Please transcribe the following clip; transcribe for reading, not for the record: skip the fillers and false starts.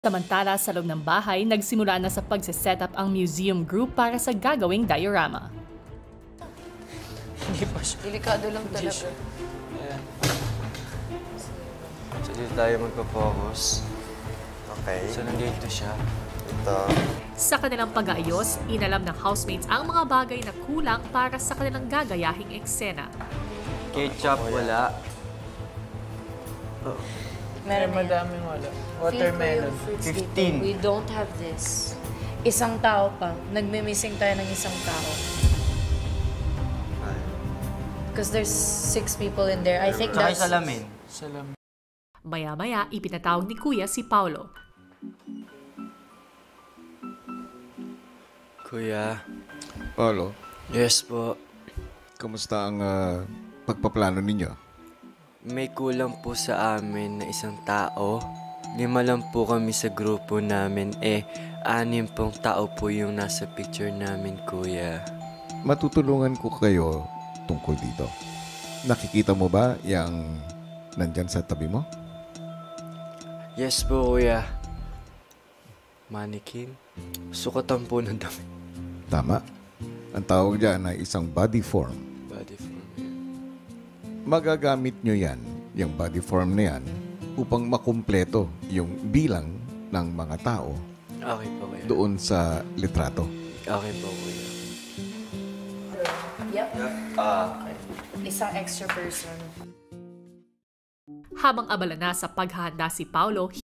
Samantala, sa loob ng bahay, nagsimula na sa pagsiset up ang museum group para sa gagawing diorama. Hindi pa siya. Delikado lang talaga. Ayan. So, dito tayo magpa-focus. Okay. So, nandito siya. Ito. Sa kanilang pag-aayos, inalam ng housemates ang mga bagay na kulang para sa kanilang gagayahing eksena. Ketchup, wala. Meron na yan. Madaming wala. Watermelon. 15. We don't have this. Isang tao pa. Nagme-missing tayo ng isang tao. Because there's 6 people in there. I think Tsaka that's... salamin. Salam. Maya-maya, ipinatawag ni Kuya si Paulo. Kuya. Paulo, Yes po. kamusta ang pagpaplano ninyo? May kulang po sa amin na isang tao. 5 lang po kami sa grupo namin. 6 pong tao po yung nasa picture namin, kuya. Matutulungan ko kayo tungkol dito. Nakikita mo ba yung nandyan sa tabi mo? Yes po, kuya. Mannequin? Sukatan po ng damit. Tama. Ang tawag dyan ay isang body form. Body form yan. Magagamit nyo yan, yung body form na yan, upang makumpleto yung bilang ng mga tao Okay po, kuya. doon sa litrato. Okay po, kuya. Yep. Isang extra person. Habang abala na sa paghahanda si Paulo,